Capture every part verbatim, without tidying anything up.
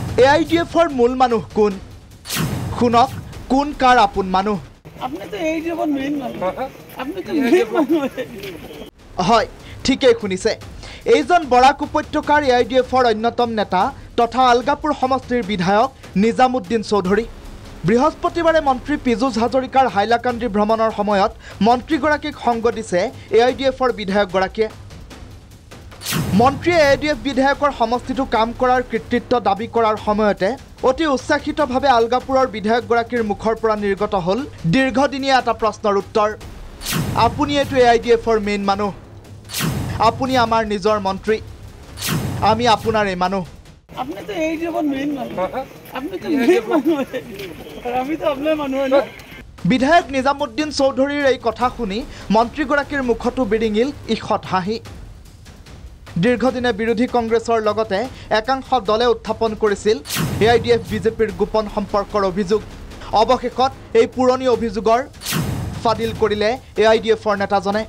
A I U D F ৰ মূল মানুহ কোন শুনক কোন কাৰ আপোন মানুহ আপনি তো A I U D F ৰ মেইন মানুহ আপনি তো মেইন মানুহ হয় ঠিকই শুনিছে এইজন বৰাক উপত্যকাৰ A I U D F ৰ অন্যতম নেতা তথা আলগাপুৰ সমষ্টিৰ বিধায়ক নিজামুদ্দিন চৌধুৰী বৃহস্পতিবাৰে মন্ত্ৰী পিজুষ হাজৰিকাৰ হাইলাকান্দি ভ্ৰমণৰ সময়ত মন্ত্ৰীগৰাকীক সংগ দিছে A I U D F ৰ বিধায়কগৰাকীয়ে মন্ত্ৰীয়ে A I U D F বিধায়কৰ সমষ্টিটো কাম কৰাৰ কৃতিত্ব দাবী কৰাৰ সময়তে অতি উৎসাহিতভাৱে আলগাপুৰৰ বিধায়কগৰাকীৰ মুখৰ পৰা নিৰ্গত হ'ল দীৰ্ঘদিনীয়া এটা প্ৰশ্নৰ উত্তৰ আপুনি এটো A I U D F ৰ মেইন মানুহ আপুনি আমাৰ নিজৰ মন্ত্ৰী আমি আপোনাৰে মানুহ আপনি তো A I U D F ৰ মেইন মানুহ আপনি তো মেইন মানুহ আমি তো আপোনাৰ মানুহ না বিধায়ক নিজামুদ্দিন চৌধুৰীৰ এই কথা শুনি মন্ত্ৰীগৰাকীৰ মুখতো বিৰিঙিল ইখত হাঁহি দীৰ্ঘদিনে বিৰোধী কংগ্ৰেছৰ লগতে একাংশ দলে উত্থাপন কৰিছিল A I U D F বিজেপিৰ গোপন সম্পৰ্কৰ অভিযোগ অৱশেষত এই পুৰণি অভিযোগৰ ফাদিল কৰিলে A I U D F ৰ নেতাজনে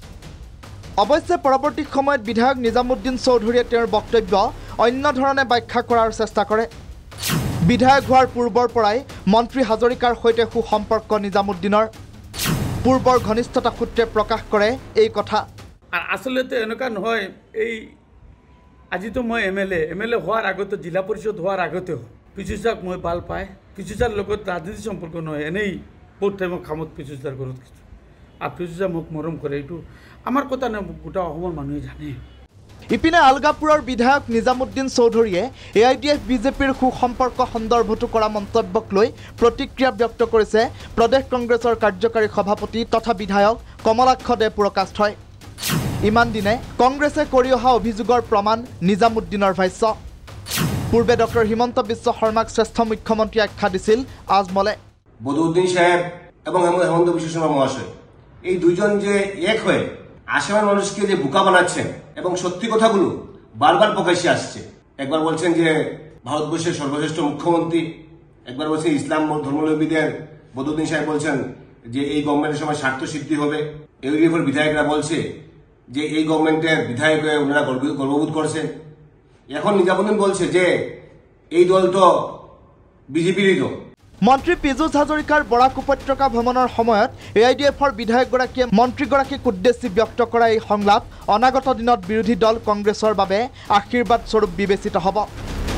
অৱশ্যে পৰৱৰ্তী সময়ত বিধায়ক নিজামুদ্দিন চৌধুৰীয়ে তেওঁৰ বক্তব্য অন্য ধৰণে ব্যাখ্যা কৰাৰ চেষ্টা কৰে বিধায়ক হোৱাৰ পূৰ্বৰ পৰাই মন্ত্ৰী হাজৰিকাৰ সৈতে সুসম্পৰ্ক নিজামুদ্দিনৰ পূৰ্বৰ ঘনিষ্ঠতা সূত্ৰে প্ৰকাশ কৰে এই কথা আসলতে এনেকা নহয় এই আজি তো মই M L A M L A হওয়ার আগতে জিলা পরিষদ হওয়ার আগতে পিছুচাক মই ভাল পায় পিছুচার লগত রাজনীতি সম্পর্ক নয় এনেই বহুত টাইমত কামত পিছুচার ঘরত কিছু আর পিছুচা মোক মরম করে এইটো আমার কথা না গোটা অসমৰ মানুহে জানে ইপিনে আলগাপুৰৰ বিধায়ক নিজামুদ্দিন চৌধুৰীয়ে A I U D F বিজেপিৰ সুসম্পৰ্ক সন্দৰ্ভত কৰা মন্তব্যক লৈ প্ৰতিক্ৰিয়া ব্যক্ত কৰিছে প্ৰদেশ কংগ্ৰেছৰ কাৰ্যকাৰী সভাপতি তথা বিধায়ক কমলাক্ষ দে পুৰকাষ্ঠই ইমান দিনে কংগ্ৰেছে কৰি অহা অভিযোগৰ প্ৰমাণ নিজামুদ্দিনৰ ভাষ্য পূৰ্বে ডক্টৰ হিমন্ত বিশ্ব শৰ্মাক শ্ৰেষ্ঠ মুখ্যমন্ত্ৰী আখ্যা দিছিল আজমলে বদউদ্দিন সাহেব এবং হেমন্ত বিশ্ব শর্মা মহাশয় এই দুইজন যে এক হয়ে আসামের মানুষকে যে বোকা বানাচ্ছেন এবং সত্যি কথাগুলো বারবার প্রকাশ্যে আসছে একবার বলছেন যে ভারতবর্ষের সর্বশ্রেষ্ঠ মুখ্যমন্ত্রী একবার বলছেন ইসলাম ধর্মাবলম্বীদের বদউদ্দিন সাহেব বলছেন যে এই গভর্নমেন্টের সময় স্বার্থ সিদ্ধি হবে A I U D F এর বিধায়করা বলছে যে এই গভর্নমেন্টের বিধায়ক হয়ে ওনারা গর্ববোধ করছেন এখন নিজামুদ্দিন বলছে যে এই দল তো বিজেপিরই দল মন্ত্ৰী পিজুষ হাজৰিকাৰ বৰাক উপত্যকা ভ্ৰমণৰ সময়ত A I U D F ৰ বিধায়কগৰাকীয়ে মন্ত্ৰীগৰাকীক উদ্দেশ্যি ব্যক্ত কৰা এই সংলাপ অনাগত দিনত বিৰোধী দল কংগ্ৰেছৰ বাবে আশীৰ্বাদ স্বৰূপ বিবেচিত হ'ব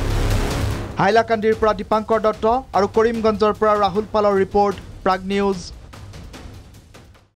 হাইলাকান্দিৰ পৰা দীপাংকৰ দত্ত আৰু কৰিমগঞ্জৰ পৰা ৰাহুল পালৰ ৰিপৰ্ট প্ৰাগ নিউজ।